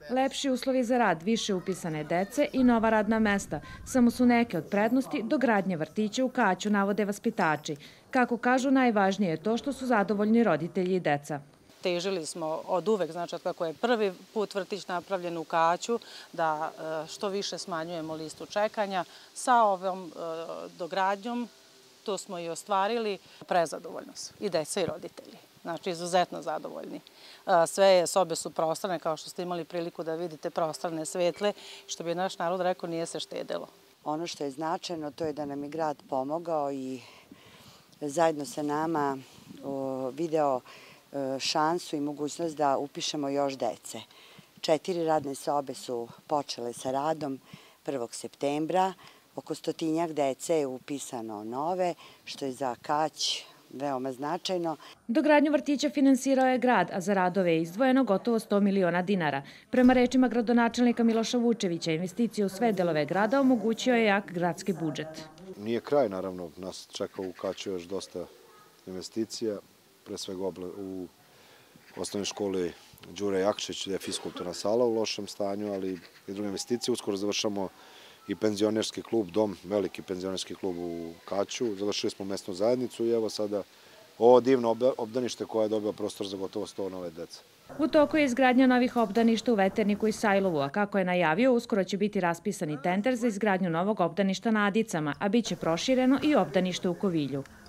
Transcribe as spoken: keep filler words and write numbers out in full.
Lepši uslovi za rad, više upisane dece i nova radna mesta samo su neke od prednosti dogradnje vrtića u Kaću, navode vaspitači. Kako kažu, najvažnije je to što su zadovoljni roditelji i deca. Težili smo od uvek, znači od kako je prvi put vrtić napravljen u Kaću, da što više smanjujemo listu čekanja. Sa ovom dogradnjom to smo i ostvarili. Prezadovoljno su i deca i roditelji. Znači, izuzetno zadovoljni. Sve sobe su prostrane, kao što ste imali priliku da vidite, prostrane, svetle, što bi naš narod rekao, nije se štedelo. Ono što je značajno, to je da nam je grad pomogao i zajedno sa nama video šansu i mogućnost da upišemo još dece. Četiri radne sobe su počele sa radom prvog septembra. Oko stotinjak dece je upisano nove, što je za Kać veoma značajno. Dogradnju vrtića finansirao je grad, a za radove je izdvojeno gotovo sto miliona dinara. Prema rečima gradonačelnika Miloša Vučevića, investicije u sve delove grada omogućio je jak gradski budžet. Nije kraj, naravno, nas čeka u Kaću još dosta investicija, pre svega u osnovnoj školi Đure Jakšić, gde je fiskulturna sala u lošem stanju, ali i druge investicije. Uskoro završamo i penzionerski klub, dom, veliki penzionerski klub u Kaću. Završili smo mesnu zajednicu i evo sada ovo divno obdanište koje je dobio prostor za gotovo sto nove dece. U toku je izgradnja novih obdaništa u Veterniku i Sajlovu, a kako je najavio, uskoro će biti raspisani tender za izgradnju novog obdaništa na Adicama, a bit će prošireno i obdanište u Kovilju.